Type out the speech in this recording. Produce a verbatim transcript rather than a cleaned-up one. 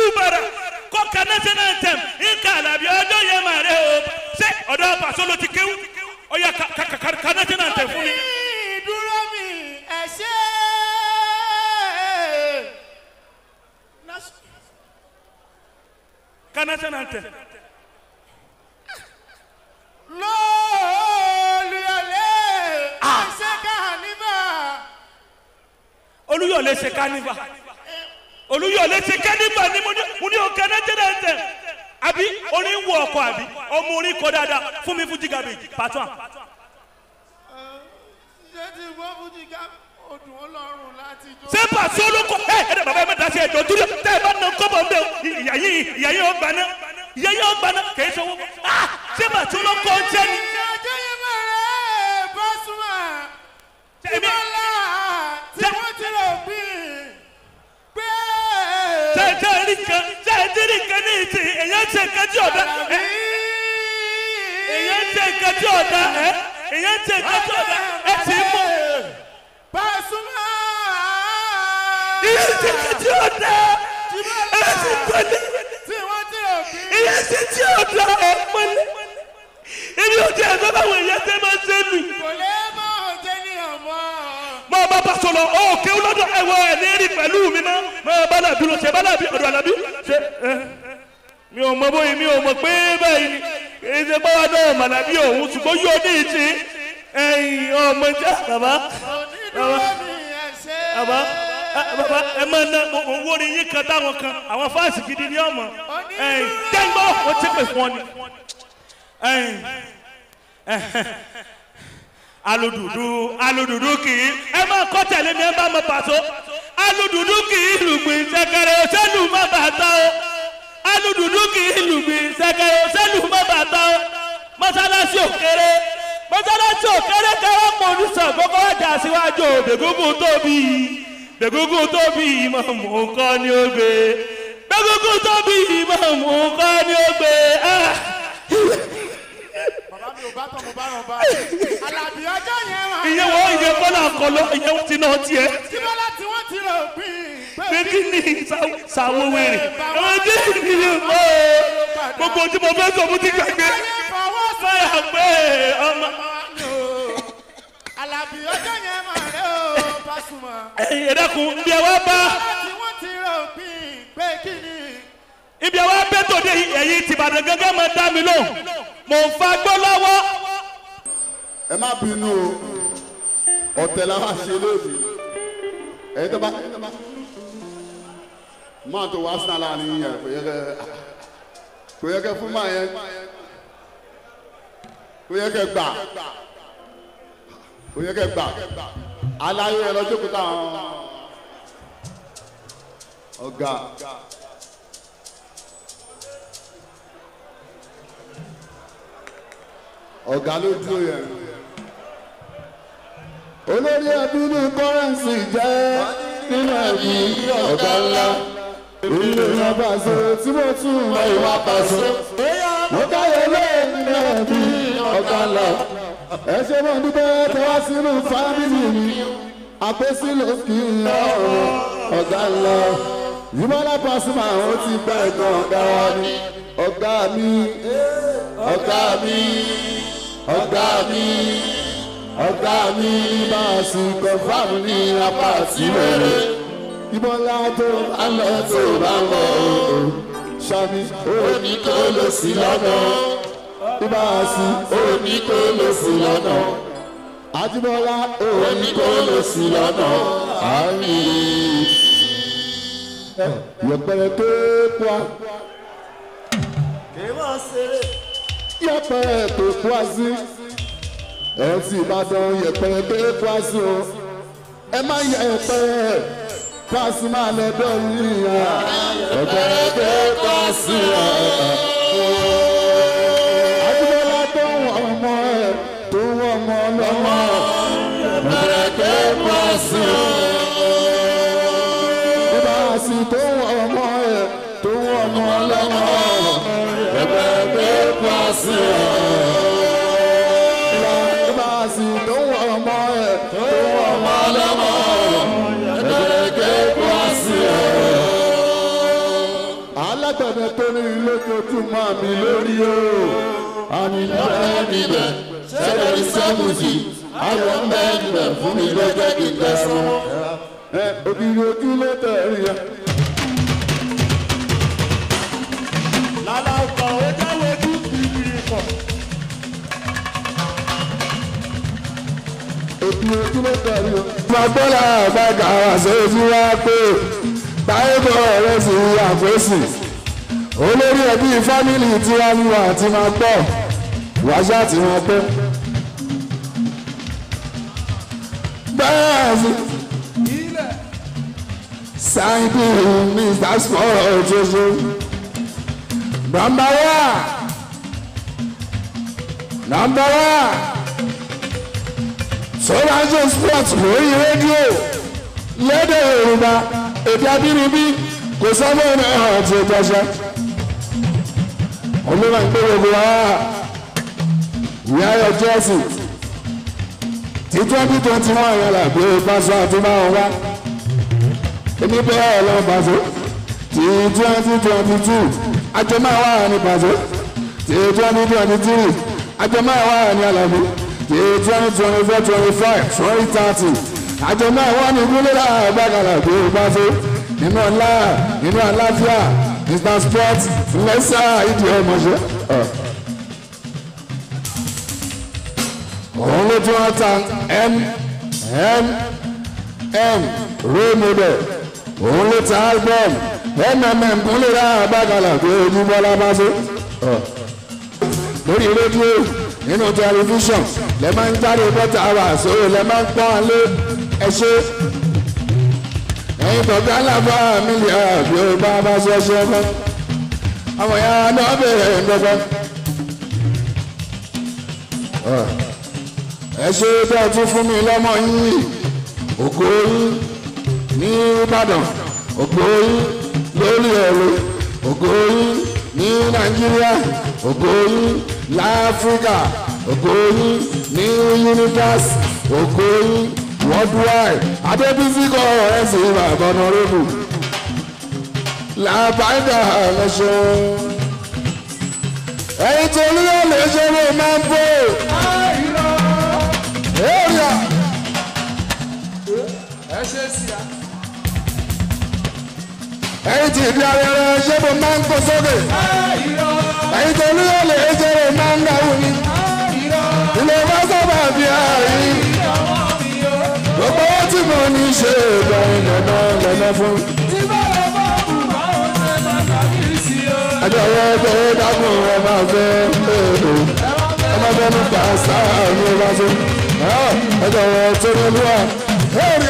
bara ko national anthem ikala bi odo ye mare o se odo paso lo ti kewu oya ka national anthem fún mi dúró mi ẹ ṣé ka national anthem loluyole ṣe carnival oluyole ṣe carnival oluyole ṣe carnival ni mo ní o ka national anthem àbí orin wo ọkọ àbí ọmọ orin kọ dáadáa fún mi fún Jigabage part one. ṣé ti wọ́n fún Jigabage odùn ọlọ́run láti jó. ṣé pàṣẹ olóko ẹ ẹ bàbá ẹ mẹ́ta ṣe ẹ̀dọ̀ dúró tẹ́ ẹ bá nà kọ́bọ̀ ń bẹ ìyá yìí ìyá yìí ó gbaná ìyá yìí ó gbaná kìí ṣe owó ṣé pàṣẹ olóko ń jẹ́ ni. ṣáájú yìí mẹ́rẹ̀ Pasuma ìmọ̀lá tí wọ́n ti rò bí pé. ṣe ṣe rí kan ṣe ti rí kan ní ìsìn èyàn ṣe nǹkan tí ọ̀dà èyàn ṣe nǹkan tí ọ̀dà èyàn ṣe nǹkan tí ọ̀dà ẹ ti mú. Pasuma. èyàn ṣe nǹkan tí ọ̀dà ẹ ti pẹ̀lẹ́. tí wọ́n ti rò bí. èyàn ṣe tí ọ̀dà ẹ pẹ̀lẹ́. èmi ò tí ẹ sọ báwo èyàn ṣe máa ṣe nù. kò lè mọ òjẹ́ ní ọmọ. mo bá bá sọ̀rọ̀ ó kéwú lọ́dọ̀ ẹ̀wọ̀ ẹ̀ ní rí pẹ̀lú mi mọ́ mo bá làbí lọ ṣe bá làbí ọ̀dọ̀ àlàbí ṣe ẹ mi ò mọ bóyá mi ò mọ pé báyìí ni èyí ṣe bá wà náà màlàbí òun ṣùgbọ́n yóò ní ìtì ẹ̀yìn ọmọ ìjà bàbá bàbá bàbá bàbá ẹ máa ná owó orin yín kan táwọn kan àwọn fáàsì gidi ní ọmọ ẹ̀yìn jẹ́ngbọ́ ó ti pè fún ọ ni ẹ̀yìn alududu alududu kì í ẹ máa kọ́ tẹ̀lé mi ẹ bá mọ pàtó alududu kì í lùgbìn ṣẹ̀kẹ̀rẹ̀ òṣèlú má bàtà o alududu kì í lùgbìn ṣẹ̀kẹ̀rẹ̀ òṣèlú má bàtà o mọ́sálásí òkèrè mọ́sálásí òkèrè káwọn mọ oníṣàn gbogbo ọjà síwájú bẹ̀gúngún tóbi bẹ̀gúngún tóbi ìmọ̀ọ́mù nǹkan ni ó gbé bẹ̀gúngún tóbi ìmọ̀ọ́mù nǹkan ni ó gbé. bàbá mi ò bá tọ́ mo bá ràn bá Àlàbí ọjọ́ yẹn wà. ìyẹn wọ́n ìyẹn kọ́lá kọ́lọ́ ìyẹn ti náà tiẹ̀. tí bọ́lá tí wọ́n ti rò bí. pé kí ni sàwọ́ wẹ̀rẹ̀ àwọn tí ìdílé mọ́ gbogbo tí mo fẹ́ sọ fún ti gbàgbé fẹ́yà pé ọmọ. Àlàbí ọjọ́ yẹn mà rẹ o Pasuma. ẹ̀yin ẹ̀dẹ́kun ibi ẹ̀ wá bá. tí wọ́n ti rò bí pé kí ni. ibi ẹ̀ wá bẹ́ tòde ẹ̀yin tìbàdàn gángan máa dá mi lóhùn mò ń fa gbọ́ lọ́wọ́. ẹ má bínú o ọ̀tẹ̀ la wá ṣe lóòbí ẹ̀yin tó bá máa tó wá sí náà láàrin yẹn kò yẹ kẹ kò yẹ kẹ fún máa yẹn kò yẹ kẹ gbà kò yẹ kẹ gbà aláyé ẹ lọ́jọ́ kúta ọ̀gá. ọ̀gá ló dúró yẹn. olórí ẹbí ní kọ́rẹ́ǹsì jẹ́ nínú ẹbí ọ̀gá ńlá. ìlú ìyàbá ṣe tí mo tún mọ ìwà pàṣẹ. mo káyọ̀ lẹ́yìn nínú ẹbí ọ̀gá ńlá. ẹ ṣe mọ̀ dúpẹ́ tẹ́wá sínú fámìlì mi. àpèsè ló kì í lọ ọ̀gá ńlá. Yìmọ́lá Pasuma ó ti gbà ẹ̀gbọ́n ọ̀gá wa ni. ọ̀gá mi ọ̀gá mi ọ̀gá mi ọ̀gá mi bá a sì kọ̀fáàmù ní apá àtìmẹ́rẹ́ ìbọ̀lá tó bá lọ tó bá lọ ṣàmì òní kò lọ sí lọ́nà ibà sí òní kò lọ sí lọ́nà àjìbọ̀lá òní kò lọ sí lọ́nà àmì yẹpẹrẹ tó pa yẹpẹrẹ tó pa sí ẹ ti Ìbàdàn yẹpẹrẹ tó pa sí o ẹ má yẹ yẹpẹrẹ Pasuma lọ́dọ̀ yíya yẹpẹrẹ tó pa sí o. Àjíbọ́lá tó ń wọ ọmọ ẹ tó ń wọ ọmọ lọ́mọ yẹpẹrẹ tó pa sí o. Bíbá sí tó ń wọ ọmọ ẹ tó ń wọ ọmọ lọ́mọ yẹpẹrẹ tó pa sí o. Sì tó wọ ọmọ ẹ tó wọ ọmọ lọ́mọ ẹgbẹ́ kó sí ẹ. alágbẹ̀dẹ tó ní lójoojúmọ́ mi lórí o. àní bẹ́ẹ̀ níbẹ̀ ṣẹlẹ̀ ní sẹ́mùsì ayọ̀ ń bẹ́ẹ̀ níbẹ̀ fún mi lọ́jọ́ kí n tẹ̀sán. ẹ òbí ojú ló tẹ̀rí ẹ. lálá ọkọ̀ ó jáwé ojú bìbìrì pọ̀. òbí ojú ló tẹ̀rí ẹ. mọ̀gbọ́lá àgbàgà wà sójú wá pé báyìí bọ̀ ọ̀rẹ́ sì àfẹ́sì olórí ẹbí fámìlì tí wọ́n mú àti máa gbọ́ wáṣá tí wọ́n pẹ́. bẹ́ẹ̀ sì sáyidì mr sport ọ̀ṣọ́ṣọ́ number one number one sọ́lájọ́ sport lórí rédíò lédè yorùbá èdè abínibí kò sábà náà àti ìjọsẹ olóra ń gbé gbogbo wa ìyáyọ jẹ́sì tí twenty twenty one yẹn là gbé pásọ àti máa wá èmi bẹ́ẹ̀ ọlọ́run pàṣẹ tí twenty twenty two àjọ máa wà ní pàṣẹ tí twenty twenty three àjọ máa wà ní àlàbí tí twenty twenty four twenty five twenty thirty àjọ máa wà ní gúnlẹ̀ àgbàkàlà gbé pàṣẹ nínú ọlá nínú àlàáfíà mr sport lẹ́sà ìdí ọmọṣẹ́. òun ló tún wá ta m m m role model òun ló ta album mmm kúnlẹ̀ rà àbágalà tó ojú bọ́lá bá ṣe. lórí rédíò nínú tẹlifíṣàn lẹ máa ń jáde bọ́tà àwà sóò lẹ máa ń pọ́n lé ẹṣẹ́ ẹ̀yin tọ̀gbẹ́ alábọ̀ mílíọ̀nù àbí ó bá bá ṣe ṣe fẹ́ àwọn ìyá náà bẹ̀rẹ̀ ńdọ́gbọ́n. ẹ ṣe bẹ́ẹ̀ tún fún mi lọ́mọ yín ògo yín ní Ìbàdàn ògo yín lórí ẹ̀rọ ògo yín ní Nàìjíríà ògo yín láfíríkà ògo yín ní universe ògo yín worldwide adébísí kọ ẹsìn ìbàdàn ọ̀nàrẹ́bù làbáyà lẹ́sẹ̀ ẹ̀yin tó ní ọ̀lẹ́ ṣe ló máa ń bò èrìà ẹ̀yin tí ìdí ayẹyẹ ṣe ló máa ń kó sókè ẹ̀yin tó ní ọ̀lẹ́ ṣe ló máa ń dáwọ́ ní ilé bá sábà bí àárín gbogbo owó tí mo ní ṣe ìgbàrin lẹ́nà lẹ́nà fún. ẹjọ́ yẹn tó dákun ẹ máa fẹ́ ẹ máa fẹ́ nípa sáà ní ọba tó ẹjọ́ yẹn tó ní lúwà.